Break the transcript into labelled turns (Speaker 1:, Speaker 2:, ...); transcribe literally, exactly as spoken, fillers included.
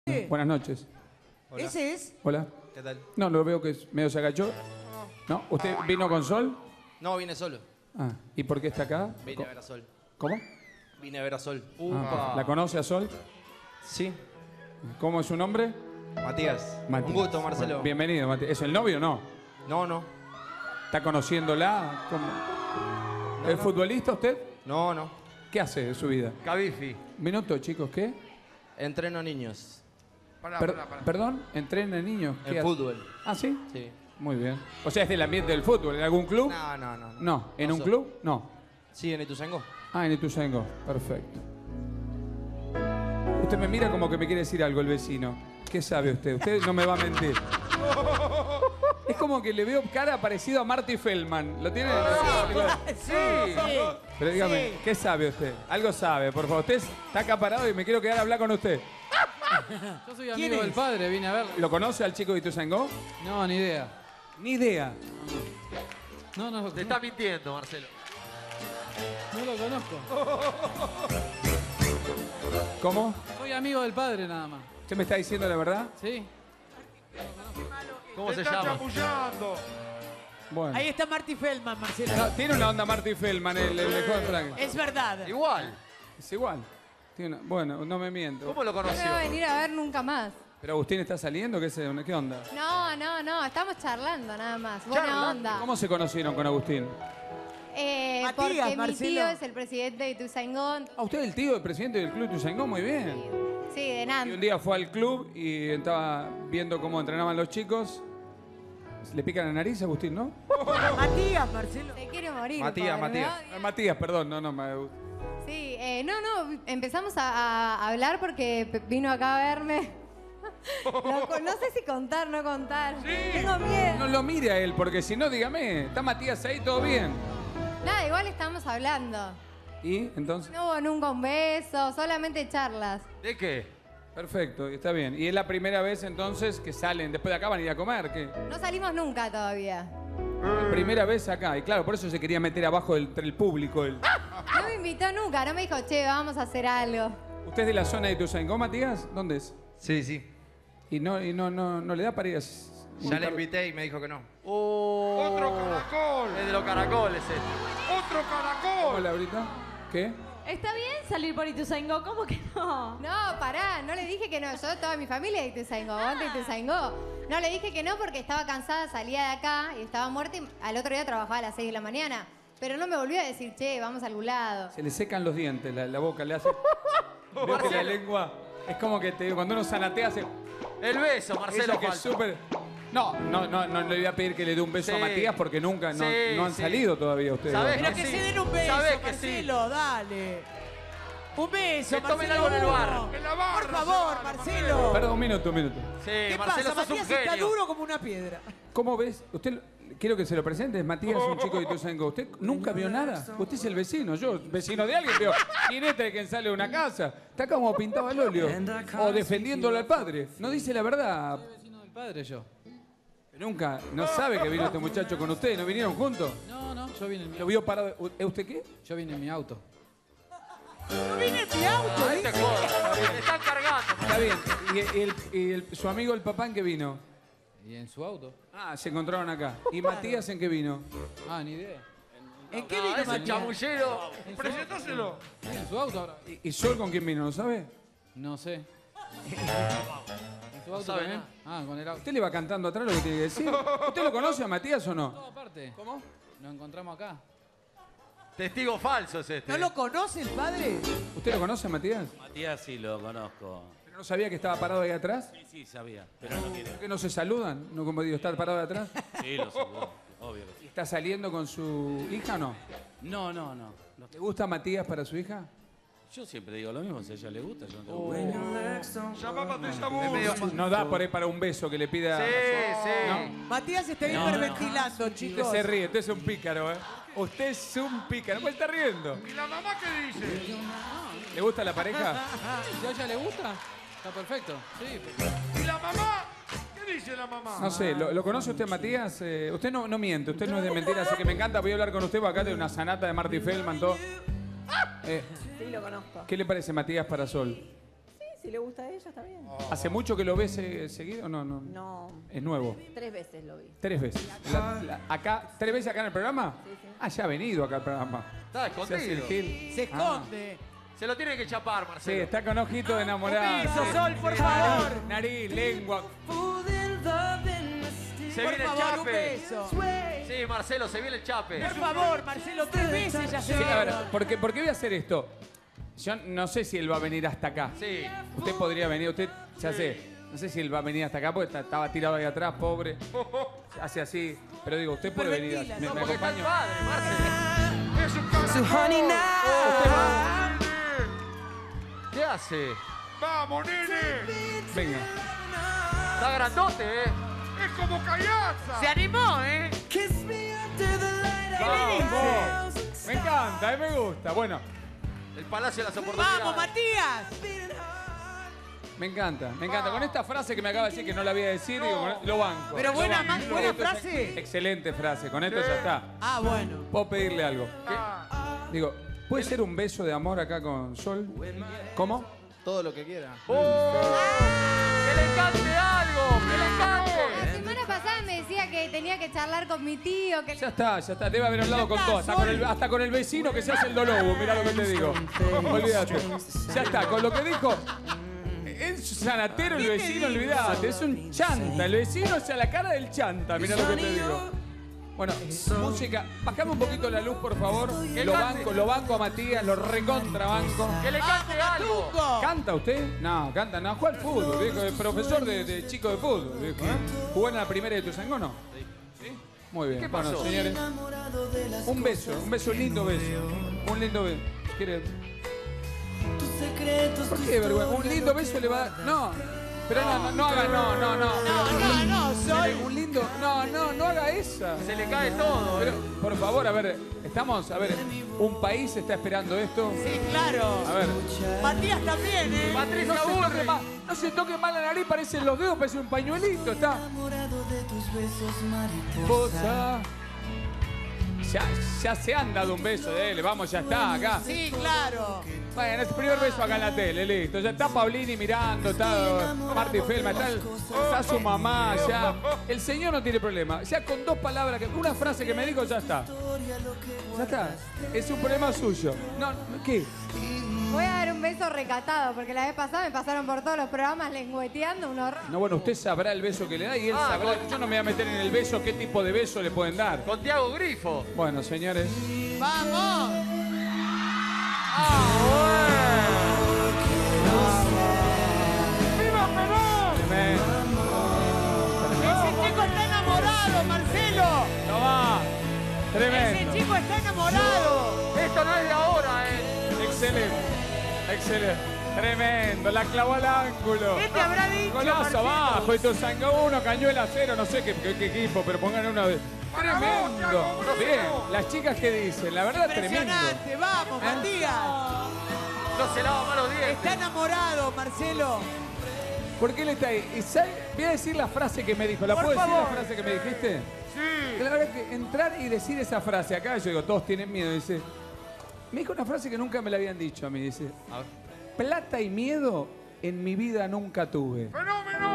Speaker 1: Sí.
Speaker 2: Buenas noches.
Speaker 1: Hola. ¿Ese es?
Speaker 2: Hola.
Speaker 3: ¿Qué tal?
Speaker 2: No, lo veo que es medio se agachó. ¿No? ¿Usted vino con Sol?
Speaker 3: No, vine solo.
Speaker 2: Ah, ¿y por qué está acá?
Speaker 3: Vine a ver a Sol.
Speaker 2: ¿Cómo?
Speaker 3: Vine a ver a Sol.
Speaker 2: Ah, ¿la conoce a Sol?
Speaker 3: Sí.
Speaker 2: ¿Cómo es su nombre?
Speaker 3: Matías.
Speaker 2: Matías.
Speaker 3: Un gusto, Marcelo.
Speaker 2: Bueno, bienvenido, Matías. ¿Es el novio o no?
Speaker 3: No, no.
Speaker 2: ¿Está conociéndola? ¿Cómo?
Speaker 3: No,
Speaker 2: ¿Es
Speaker 3: no.
Speaker 2: futbolista usted?
Speaker 3: No, no.
Speaker 2: ¿Qué hace de su vida?
Speaker 3: Cabifi.
Speaker 2: Minuto, chicos, ¿qué?
Speaker 3: Entreno niños.
Speaker 4: Pará,
Speaker 2: Per-
Speaker 4: pará, pará.
Speaker 2: ¿Perdón? ¿Entrena niños? ¿Qué
Speaker 3: En
Speaker 2: hace?
Speaker 3: fútbol.
Speaker 2: ¿Ah, sí?
Speaker 3: Sí.
Speaker 2: Muy bien. O sea, es del ambiente del fútbol. ¿En algún club?
Speaker 3: No, no, no.
Speaker 2: No. ¿En
Speaker 3: No
Speaker 2: un
Speaker 3: so-
Speaker 2: club? No.
Speaker 3: Sí, en Ituzaingó.
Speaker 2: Ah, en Ituzaingó. Perfecto. Usted me mira como que me quiere decir algo el vecino. ¿Qué sabe usted? Usted no me va a mentir. Es como que le veo cara parecido a Marty Feldman. ¿Lo tiene?
Speaker 1: Sí.
Speaker 2: Pero dígame,
Speaker 1: Sí.
Speaker 2: ¿qué sabe usted? Algo sabe, por favor. Usted está acaparado y me quiero quedar a hablar con usted.
Speaker 5: Yo soy
Speaker 1: ¿Quién
Speaker 5: amigo del
Speaker 1: es?
Speaker 5: padre, vine a verlo.
Speaker 2: ¿Lo conoce al chico de Ituzaingó?
Speaker 5: No, ni idea.
Speaker 2: Ni idea.
Speaker 5: No, no,
Speaker 4: Te está mintiendo, Marcelo.
Speaker 5: no lo conozco.
Speaker 2: ¿Cómo?
Speaker 5: Soy amigo del padre nada más.
Speaker 2: ¿Usted me está diciendo la verdad?
Speaker 5: ¿Sí?
Speaker 4: ¿Cómo
Speaker 6: Te
Speaker 4: se
Speaker 6: está
Speaker 4: llama?
Speaker 6: chamullando.
Speaker 2: Bueno.
Speaker 1: Ahí está Marty Feldman, Marcelo.
Speaker 2: No, tiene una onda Marty Feldman, el, el de Joven Frank.
Speaker 1: Es verdad.
Speaker 4: Igual.
Speaker 2: Es igual. Tiene una- Bueno, no me miento.
Speaker 4: ¿Cómo lo
Speaker 7: No me
Speaker 4: conoció?
Speaker 7: va a venir a ver nunca más.
Speaker 2: ¿Pero Agustín está saliendo? ¿Qué, se- ¿Qué onda?
Speaker 7: No, no, no, estamos charlando nada más. Buena
Speaker 4: Charlando.
Speaker 7: onda.
Speaker 2: ¿Cómo se conocieron con Agustín?
Speaker 7: Eh,
Speaker 1: Matías,
Speaker 7: porque mi
Speaker 1: Marcelo.
Speaker 7: tío es el presidente de Ituzaingó.
Speaker 2: Ah, usted es el tío del presidente del club Ituzaingó, muy bien.
Speaker 7: Sí, de
Speaker 2: Y un
Speaker 7: Nantes.
Speaker 2: día fue al club y estaba viendo cómo entrenaban los chicos. ¿Le pica la nariz a Agustín, no?
Speaker 1: Matías, Marcelo.
Speaker 7: Se quiere morir.
Speaker 3: Matías,
Speaker 7: pobre,
Speaker 3: Matías.
Speaker 7: ¿no?
Speaker 2: Ah, Matías, perdón, no, no. me-
Speaker 7: Sí, eh, no, no, empezamos a, a hablar porque pe- vino acá a verme. Lo con- no sé si contar, no contar. Tengo miedo.
Speaker 2: No lo mire a él, porque si no, dígame, ¿está Matías ahí? ¿Todo bien?
Speaker 7: Nada, igual estamos hablando.
Speaker 2: ¿Y entonces?
Speaker 7: No hubo nunca un beso, solamente charlas.
Speaker 4: ¿De qué?
Speaker 2: Perfecto, está bien. ¿Y es la primera vez entonces que salen, después de acá van a ir a comer? ¿Qué?
Speaker 7: No salimos nunca todavía.
Speaker 2: Primera vez acá, y claro, por eso se quería meter abajo del, del público. él.
Speaker 7: No me invitó nunca, no me dijo, che, vamos a hacer algo.
Speaker 2: ¿Usted es de la zona de Ituzaingó, Matías? ¿Dónde es?
Speaker 3: Sí, sí.
Speaker 2: Y no, y no, no, no le da para ir a...
Speaker 3: Ya le invité y me dijo que no.
Speaker 4: Oh,
Speaker 6: Otro caracol.
Speaker 4: Es de los caracoles este.
Speaker 6: Otro caracol.
Speaker 2: Hola, Brita. ¿Qué?
Speaker 8: Está bien salir por Ituzaingó, ¿cómo que no?
Speaker 7: No, pará, no le dije que no. Yo, toda mi familia es de Ituzaingó, vos de Ituzaingó. No le dije que no porque estaba cansada, salía de acá y estaba muerta y al otro día trabajaba a las seis de la mañana. Pero no me volvió a decir, che, vamos a algún lado.
Speaker 2: Se le secan los dientes, la, la boca le hace... Veo que la lengua... Es como que te, cuando uno zanatea hace...
Speaker 4: El beso, Marcelo.
Speaker 2: Ella que es
Speaker 4: falta.
Speaker 2: súper... No, no, no, no le voy a pedir que le dé un beso
Speaker 4: Sí.
Speaker 2: a Matías porque nunca, no,
Speaker 4: Sí,
Speaker 2: no han
Speaker 4: sí.
Speaker 2: salido todavía ustedes.
Speaker 4: ¿Sabés
Speaker 2: dos,
Speaker 1: Pero
Speaker 2: ¿no?
Speaker 1: que
Speaker 4: sí.
Speaker 1: se den un beso,
Speaker 4: Sabés que
Speaker 1: Marcelo, dale. Un beso,
Speaker 4: Que tomen
Speaker 1: Marcelo,
Speaker 4: algo en el bar.
Speaker 1: uno.
Speaker 6: En la barra
Speaker 1: Por
Speaker 6: se
Speaker 1: favor,
Speaker 6: vale,
Speaker 1: Marcelo.
Speaker 2: Perdón, un minuto, un minuto.
Speaker 4: Sí,
Speaker 1: ¿Qué
Speaker 4: Marcelo,
Speaker 1: pasa?
Speaker 4: sos un
Speaker 1: Matías está
Speaker 4: genio.
Speaker 1: duro como una piedra.
Speaker 2: ¿Cómo ves? Usted, quiero que se lo presente, Matías es un chico de Ituzaingó. ¿Usted nunca vio nada? Usted es el vecino, yo, vecino de alguien, veo jinete de quien sale de una casa. Está como pintado al óleo. O defendiéndolo al padre. No dice la verdad.
Speaker 5: Soy vecino del padre yo.
Speaker 2: Nunca, no sabe que vino este muchacho con usted, ¿no vinieron juntos?
Speaker 5: No, no, yo vine en mi
Speaker 2: ¿Lo
Speaker 5: auto.
Speaker 2: vio parado? ¿Es usted qué?
Speaker 5: Yo vine en mi auto.
Speaker 1: No viene en mi auto,
Speaker 4: Ahí te
Speaker 1: dice.
Speaker 4: jodas. Le están cargando.
Speaker 2: Está bien. ¿Y, el- y el- su amigo el papá en qué vino?
Speaker 5: ¿Y en su auto?
Speaker 2: Ah, se encontraron acá. ¿Y Matías en qué vino?
Speaker 5: Ah, ni idea.
Speaker 1: ¿En qué
Speaker 4: No,
Speaker 1: vino
Speaker 4: ese
Speaker 1: Matías?
Speaker 4: chamullero.
Speaker 6: Presentóselo.
Speaker 5: ¿En su auto ahora?
Speaker 2: ¿Y, y Sol con quién vino? ¿No sabe?
Speaker 5: No sé. ¿En su auto
Speaker 4: sabe
Speaker 5: también? Ah, con el auto.
Speaker 2: ¿Usted le va cantando atrás lo que tiene que decir? ¿Usted lo conoce a Matías o no?
Speaker 5: No, aparte. ¿Cómo? Nos encontramos acá.
Speaker 4: Testigo falso es este.
Speaker 1: ¿No lo conoce el padre?
Speaker 2: ¿Usted lo conoce a Matías?
Speaker 9: Matías sí lo conozco.
Speaker 2: ¿Pero no sabía que estaba parado ahí atrás?
Speaker 9: Sí, sí, sabía, pero no quiero.
Speaker 2: ¿Por qué no se saludan? ¿No como digo, estar parado de atrás?
Speaker 9: Sí, lo saludo, obvio que sí.
Speaker 2: ¿Está saliendo con su hija o no?
Speaker 9: No, no, no. no.
Speaker 2: ¿Le gusta Matías para su hija?
Speaker 9: Yo siempre digo lo mismo, si a ella le gusta, yo no tengo problema.
Speaker 6: Llama a Patricia
Speaker 2: Medio-
Speaker 6: Bull.
Speaker 2: No da por ahí para un beso que le pida...
Speaker 4: Sí, sí.
Speaker 1: Matías está
Speaker 9: No, no,
Speaker 1: hiperventilando,
Speaker 2: Usted
Speaker 1: chicos.
Speaker 2: se ríe, usted es un pícaro, ¿eh? Usted es un pícaro. ¿Cuál está riendo?
Speaker 6: ¿Y la mamá qué dice?
Speaker 2: ¿Le gusta la pareja?
Speaker 5: Si a ella le gusta, está perfecto. Sí, pero-
Speaker 6: ¿Y la mamá? ¿Qué dice la mamá?
Speaker 2: No sé, ¿lo, lo conoce usted, Matías? Eh, usted no, no miente, usted no es de mentira, así que me encanta. Voy a hablar con usted, porque acá tiene una sanata de Marty Feldman, todo. Eh,
Speaker 8: Sí, lo conozco.
Speaker 2: ¿Qué le parece Matías para Sol?
Speaker 8: Sí,
Speaker 10: si le gusta a ella, está bien.
Speaker 2: ¿Hace mucho que lo ves eh, seguido? No, no.
Speaker 10: No,
Speaker 2: Es nuevo.
Speaker 10: tres veces lo vi.
Speaker 2: Tres veces. La- la- acá, ¿Tres veces acá en el programa?
Speaker 10: Sí, sí.
Speaker 2: Ah, ya ha venido acá al programa.
Speaker 4: Está
Speaker 2: Se hace el
Speaker 4: escondido.
Speaker 2: gil.
Speaker 1: Se
Speaker 2: Ah.
Speaker 1: esconde.
Speaker 4: Se lo tiene que chapar,
Speaker 2: Sí,
Speaker 4: Marcelo.
Speaker 2: está con ojito de enamorado.
Speaker 1: Eso, Sol, por favor.
Speaker 2: Nariz, lengua.
Speaker 4: Se
Speaker 1: Por
Speaker 4: viene el
Speaker 1: favor, un
Speaker 4: chape.
Speaker 1: beso.
Speaker 4: Sí, Marcelo, se viene el chape.
Speaker 1: Por favor, Marcelo, tres veces ya se
Speaker 2: Sí, a ver,
Speaker 1: vieron.
Speaker 2: ¿por qué, por qué voy a hacer esto? Yo no sé si él va a venir hasta acá.
Speaker 4: Sí.
Speaker 2: Usted podría venir, usted, ya sé, no sé si él va a venir hasta acá porque está- estaba tirado ahí atrás, pobre. Hace así. Pero digo, usted puede venir.
Speaker 1: Hiperventila,
Speaker 2: ¿Me,
Speaker 1: no,
Speaker 2: me
Speaker 4: Porque está el
Speaker 2: acompaña?
Speaker 4: padre, Marcelo.
Speaker 6: Es un carajón.
Speaker 2: Usted va.
Speaker 4: ¿Qué hace?
Speaker 6: Vamos, nene.
Speaker 2: Venga.
Speaker 4: Está grandote, ¿eh?
Speaker 6: Es como Callaza.
Speaker 1: Se animó, ¿eh?
Speaker 2: Vamos. Me encanta, eh, me gusta. Bueno,
Speaker 4: El Palacio de las Oportunidades.
Speaker 1: ¡Vamos, Matías!
Speaker 2: me encanta, me encanta. Con esta frase que me acaba de decir que no la voy a decir, digo, con- lo banco.
Speaker 1: Pero
Speaker 2: lo
Speaker 1: buena,
Speaker 2: banco.
Speaker 1: ma- buena
Speaker 2: Esto es
Speaker 1: frase.
Speaker 2: ex- Excelente frase, con esto ya está.
Speaker 1: Ah, bueno.
Speaker 2: Puedo pedirle algo.
Speaker 6: Ah,
Speaker 2: Digo, ¿puede ser un beso de amor acá con Sol? ¿Cómo?
Speaker 3: Todo lo que quiera.
Speaker 4: ¡Que le cante algo! ¡Que le cante!
Speaker 7: La semana pasada me decía que tenía que charlar con mi tío, que
Speaker 2: Ya está, ya está. Debe haber hablado
Speaker 1: Ya
Speaker 2: con
Speaker 1: está,
Speaker 2: todo. Hasta con, el,
Speaker 1: Sol.
Speaker 2: hasta con el vecino que se hace el dolobo. Mirá lo que te digo. Olvídate. Ya está, con lo que dijo. Es sanatero el
Speaker 1: ¿Qué te
Speaker 2: vecino,
Speaker 1: digo?
Speaker 2: olvídate. Es un chanta. El vecino es a la cara del chanta. Mirá lo que te digo. Bueno, música. Bajame un poquito la luz, por favor. Lo banco, lo banco a Matías, lo recontra banco.
Speaker 4: ¡Que le cante algo!
Speaker 1: ¡Tungo!
Speaker 2: ¿Canta usted? No, canta, no. Juega al fútbol, viejo. Es profesor de, de chico de fútbol, viejo. ¿eh? ¿Jugó en la primera de Tuzangó, no? Sí. Muy bien.
Speaker 4: ¿Qué
Speaker 2: Bueno,
Speaker 4: pasó?
Speaker 2: señores. Un beso, un beso, un lindo beso. Un lindo beso. ¿Quiere? ¿Por qué vergüenza? Un lindo beso le va a dar. No. Pero no, no, no haga, no, no, no.
Speaker 1: No, no, no, Sol.
Speaker 2: Un lindo. No, no, no haga esa.
Speaker 4: Se le cae todo,
Speaker 2: Pero,
Speaker 4: ¿eh?
Speaker 2: por favor, a ver, estamos, a ver, un país está esperando esto.
Speaker 1: Sí, claro.
Speaker 2: A ver.
Speaker 1: Matías también, ¿eh?
Speaker 4: Patricia
Speaker 2: No se, toque
Speaker 4: Burri.
Speaker 2: mal, no se toque mal la nariz, parecen los dedos, parece un pañuelito, está. Mariposa. Ya, ya se han dado un beso de él, vamos, ya está, acá.
Speaker 1: Sí, claro.
Speaker 2: Bueno, es el primer beso acá en la tele, listo. Ya está Paulini mirando, está Marty Feldman, está, está su mamá, ya. El señor no tiene problema. Ya con dos palabras, que- una frase que me dijo, ya está. Ya está. Es un problema suyo. No, ¿qué?
Speaker 7: voy a dar un beso recatado, porque la vez pasada me pasaron por todos los programas lengüeteando un horror.
Speaker 2: No, bueno, usted sabrá el beso que le da y él
Speaker 4: Ah,
Speaker 2: sabrá.
Speaker 4: con-
Speaker 2: Yo no me voy a meter en el beso, qué tipo de beso le pueden dar.
Speaker 4: Con Tiago Grifo.
Speaker 2: Bueno, señores.
Speaker 1: ¡Vamos! ¡Viva Perón!
Speaker 2: Tremendo.
Speaker 1: Ese chico está enamorado, Marcelo.
Speaker 2: No va.
Speaker 1: Ese
Speaker 2: Tremendo.
Speaker 1: chico está enamorado.
Speaker 4: Esto no es de ahora, ¿eh?
Speaker 2: Excelente. Excelente. Tremendo. La clavó al ángulo.
Speaker 1: ¿Qué te habrá dicho,
Speaker 2: Golazo
Speaker 1: Marcelo?
Speaker 2: abajo. Esto sangó uno, Cañuela cero. No sé qué, qué- qué equipo, pero pongan una vez. Tremendo. Bien. Las chicas que dicen. La verdad, tremendo.
Speaker 1: Impresionante. Vamos,
Speaker 2: ¿Eh?
Speaker 1: Matías.
Speaker 4: No se lava más los dientes.
Speaker 1: Está enamorado, Marcelo.
Speaker 2: ¿Por qué él está ahí? Y sabe- voy a decir la frase que me dijo. ¿La
Speaker 1: Por
Speaker 2: puedo decir
Speaker 1: favor.
Speaker 2: la frase que me dijiste?
Speaker 6: Sí.
Speaker 2: Que la verdad que entrar y decir esa frase acá, yo digo, todos tienen miedo. Dice, me dijo una frase que nunca me la habían dicho a mí. Dice, plata y miedo en mi vida nunca tuve.
Speaker 6: ¡Fenómeno!